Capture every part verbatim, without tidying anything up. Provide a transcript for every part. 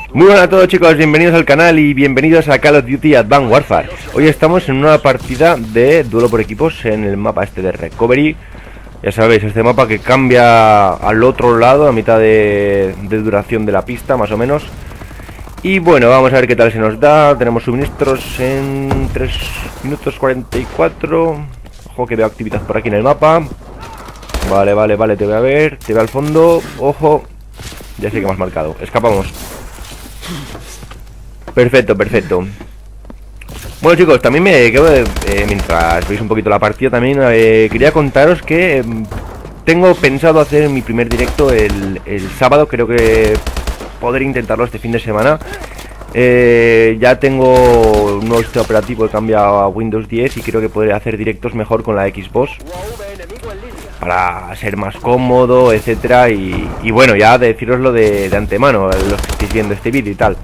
Muy buenas a todos, chicos, bienvenidos al canal y bienvenidos a Call of Duty Advanced Warfare. Hoy estamos en una partida de duelo por equipos en el mapa este de Recovery. Ya sabéis, este mapa que cambia al otro lado a mitad de, de duración de la pista, más o menos. Y bueno, vamos a ver qué tal se nos da. Tenemos suministros en tres minutos cuarenta y cuatro. Ojo que veo actividad por aquí en el mapa. Vale, vale, vale, te voy a ver. Te veo al fondo, ojo. Ya sé que me has marcado, escapamos. Perfecto, perfecto. Bueno, chicos, también me quedo de, eh, mientras veis un poquito la partida, también eh, quería contaros que eh, tengo pensado hacer mi primer directo el, el sábado. Creo que poder intentarlo este fin de semana. eh, Ya tengo un nuevo sistema operativo que cambia a Windows diez y creo que podré hacer directos mejor con la Xbox para ser más cómodo, etcétera. Y, y bueno, ya deciroslo de, de antemano, los que estéis viendo este vídeo y tal.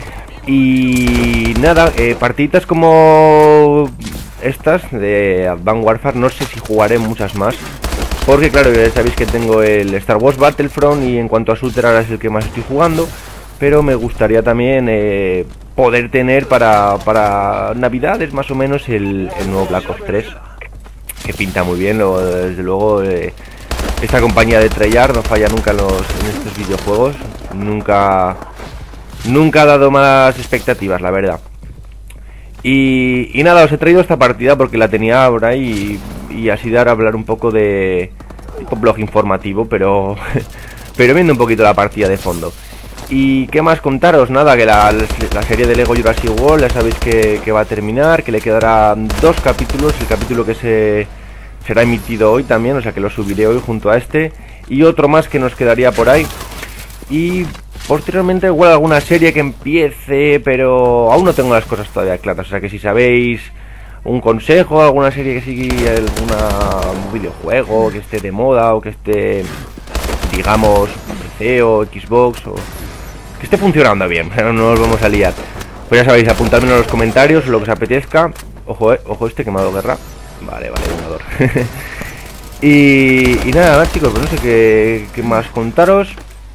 Y nada, eh, partiditas como estas de Advanced Warfare, no sé si jugaré muchas más, porque claro, ya sabéis que tengo el Star Wars Battlefront y en cuanto a shooter ahora es el que más estoy jugando. Pero me gustaría también eh, poder tener para, para Navidades más o menos el, el nuevo Black Ops tres, que pinta muy bien, lo, desde luego. Eh, esta compañía de Treyarch no falla nunca en, los, en estos videojuegos, nunca... Nunca ha dado más expectativas, la verdad. Y, y nada, os he traído esta partida porque la tenía por ahí y, y así dar a hablar un poco de tipo blog informativo, pero pero viendo un poquito la partida de fondo. Y qué más contaros, nada, que la, la serie de Lego Jurassic World ya sabéis que, que va a terminar, que le quedarán dos capítulos, el capítulo que se será emitido hoy también, o sea que lo subiré hoy junto a este, y otro más que nos quedaría por ahí. Y posteriormente igual alguna serie que empiece, pero aún no tengo las cosas todavía claras. O sea que si sabéis un consejo, alguna serie que sigue, algún videojuego que esté de moda o que esté, digamos, P C o Xbox, o que esté funcionando bien, no nos vamos a liar, pues ya sabéis, apuntadme en los comentarios lo que os apetezca. Ojo, eh, ojo este que me ha dado guerra. Vale, vale, vengador. y, y nada más, chicos, pues no sé qué, qué más contaros.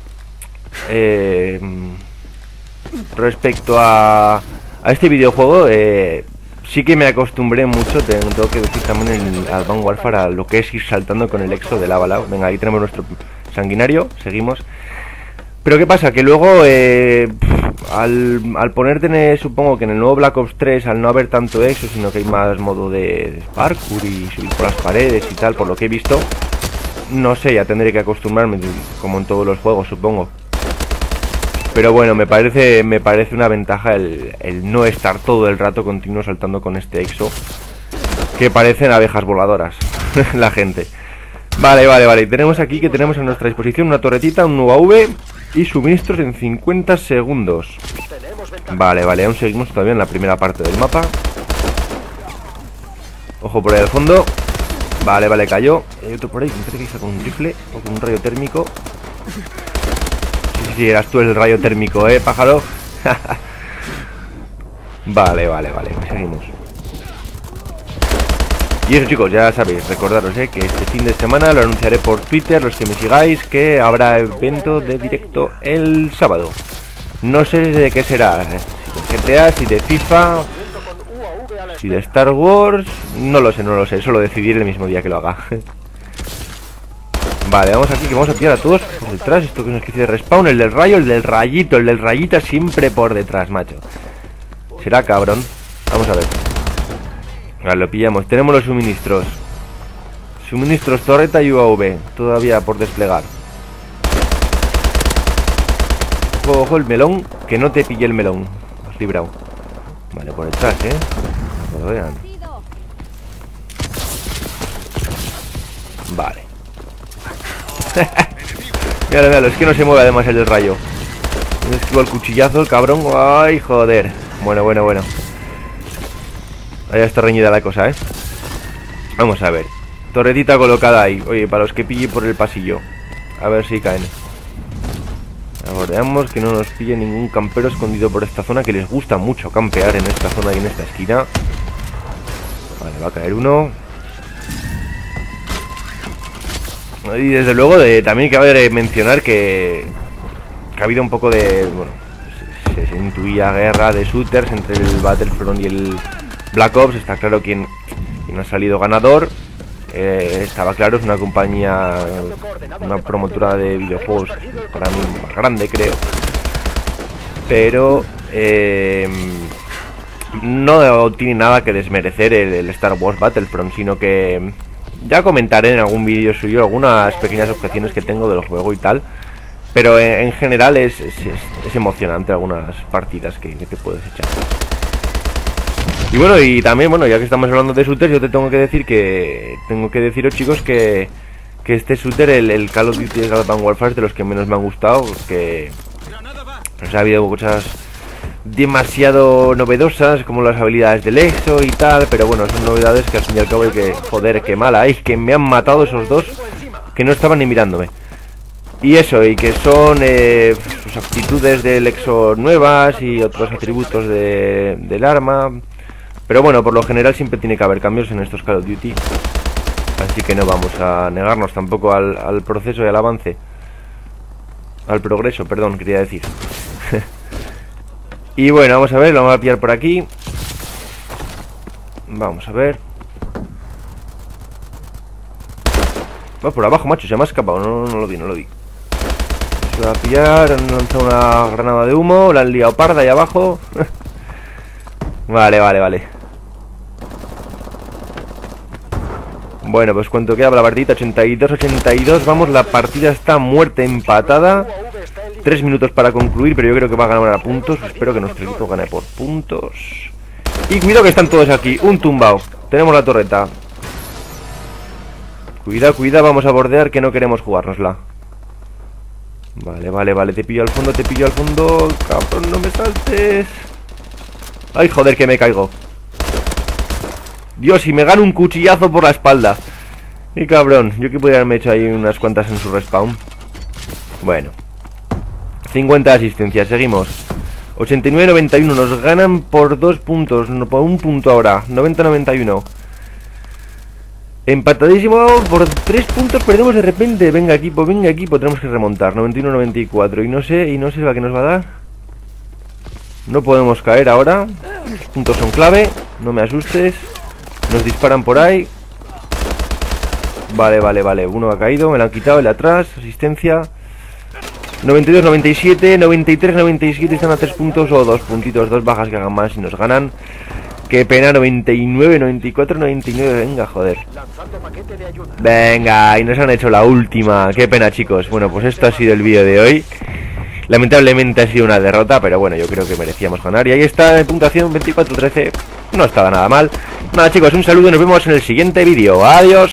Eh, respecto a, a este videojuego, eh, sí que me acostumbré mucho, tengo que decir también en Advanced Warfare, a lo que es ir saltando con el exo de lava lava. Venga, ahí tenemos nuestro sanguinario, seguimos. Pero qué pasa, que luego eh, al, al ponerte, supongo que en el nuevo Black Ops tres, al no haber tanto exo, sino que hay más modo de, de parkour y subir por las paredes y tal, por lo que he visto, no sé, ya tendré que acostumbrarme, como en todos los juegos, supongo. Pero bueno, me parece me parece una ventaja el, el no estar todo el rato continuo saltando con este exo, que parecen abejas voladoras la gente. Vale, vale, vale. Tenemos aquí que tenemos a nuestra disposición una torretita, un U A V y suministros en cincuenta segundos. Vale, vale, aún seguimos todavía en la primera parte del mapa. Ojo por ahí al fondo. Vale, vale, cayó. Hay otro por ahí, me parece que está con un rifle o con un rayo térmico. Si eras tú el rayo térmico, eh, pájaro. Vale, vale, vale, seguimos. Y eso, chicos, ya sabéis, recordaros eh, que este fin de semana lo anunciaré por Twitter, los que me sigáis, que habrá evento de directo el sábado. No sé de qué será, si de G T A, si de FIFA, si de Star Wars, no lo sé, no lo sé, eso lo decidiré el mismo día que lo haga. Vale, vamos aquí, que vamos a pillar a todos por detrás. Esto que es una especie de respawn, el del rayo, el del rayito, el del rayita siempre por detrás, macho. Será cabrón. Vamos a ver. Vale, lo pillamos. Tenemos los suministros. Suministros, torreta y U A V. Todavía por desplegar. Ojo, ojo, el melón. Que no te pille el melón. Has librado. Vale, por detrás, eh. No lo vean. Vale. Míralo, míralo, es que no se mueve además el del rayo. Me esquivo el cuchillazo, el cabrón. Ay, joder. Bueno, bueno, bueno. Ahí está reñida la cosa, eh. Vamos a ver. Torretita colocada ahí. Oye, para los que pille por el pasillo. A ver si caen. Veamos que no nos pille ningún campero escondido por esta zona, que les gusta mucho campear en esta zona y en esta esquina. Vale, va a caer uno. Y desde luego de, también cabe mencionar que, que ha habido un poco de... Bueno, se, se intuía guerra de shooters entre el Battlefront y el Black Ops. Está claro quién, quién ha salido ganador. Eh, estaba claro, es una compañía, una promotora de videojuegos para mí más grande, creo. Pero eh, no tiene nada que desmerecer el, el Star Wars Battlefront, sino que ya comentaré en algún vídeo suyo algunas pequeñas objeciones que tengo del juego y tal. Pero en, en general es, es, es emocionante algunas partidas que, que te puedes echar. Y bueno, y también, bueno, ya que estamos hablando de shooters, yo te tengo que decir que... Tengo que deciros, chicos, que... Que este shooter, el, el Call of Duty Advanced Warfare, es de los que menos me han gustado. Que... O sea, ha habido cosas demasiado novedosas, como las habilidades del EXO y tal. Pero bueno, son novedades que al fin y al cabo hay que... Joder, qué mala, es que me han matado esos dos que no estaban ni mirándome. Y eso, y que son eh, sus aptitudes del EXO nuevas y otros atributos de, del arma. Pero bueno, por lo general siempre tiene que haber cambios en estos Call of Duty. Así que no vamos a negarnos tampoco al, al proceso y al avance. Al progreso, perdón, quería decir. Y bueno, vamos a ver, lo vamos a pillar por aquí. Vamos a ver. Va por abajo, macho, se me ha escapado, no, no lo vi, no lo vi. Se va a pillar, han lanzado una granada de humo, la han liado parda ahí abajo. Vale, vale, vale. Bueno, pues cuánto queda para la partida, ochenta y dos, ochenta y dos, vamos, la partida está muerta, empatada. Tres minutos para concluir, pero yo creo que va a ganar a puntos. Espero que nuestro equipo gane por puntos. Y cuidado que están todos aquí, un tumbao. Tenemos la torreta. Cuidado, cuidado, vamos a bordear que no queremos jugárnosla. Vale, vale, vale, te pillo al fondo, te pillo al fondo. Cabrón, no me saltes. Ay, joder, que me caigo. Dios, y me gano un cuchillazo por la espalda. Y cabrón, yo que podría haberme hecho ahí unas cuantas en su respawn. Bueno, cincuenta asistencias, seguimos. Ochenta y nueve, noventa y uno, nos ganan por dos puntos. No, por un punto ahora, noventa, noventa y uno. Empatadísimo, por tres puntos perdemos de repente. Venga equipo, venga equipo, tenemos que remontar. Noventa y uno, noventa y cuatro, y no sé, y no sé la que nos va a dar. No podemos caer ahora. Los puntos son clave, no me asustes. Nos disparan por ahí. Vale, vale, vale. Uno ha caído, me lo han quitado, el de atrás. Asistencia. noventa y dos, noventa y siete, noventa y tres, noventa y siete. Están a tres puntos o dos puntitos. Dos bajas que hagan más y nos ganan. Qué pena, noventa y nueve, noventa y cuatro, noventa y nueve. Venga, joder. Venga, y nos han hecho la última. Qué pena, chicos. Bueno, pues esto ha sido el vídeo de hoy. Lamentablemente ha sido una derrota, pero bueno, yo creo que merecíamos ganar. Y ahí está, en puntuación veinticuatro trece. No estaba nada mal. Nada, chicos, un saludo y nos vemos en el siguiente vídeo. Adiós.